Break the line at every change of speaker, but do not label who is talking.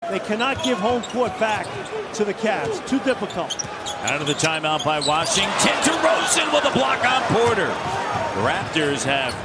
They cannot give home court back to the Cavs. Too difficult.
Out of the timeout by Washington. DeRozan with a block on Porter. The Raptors have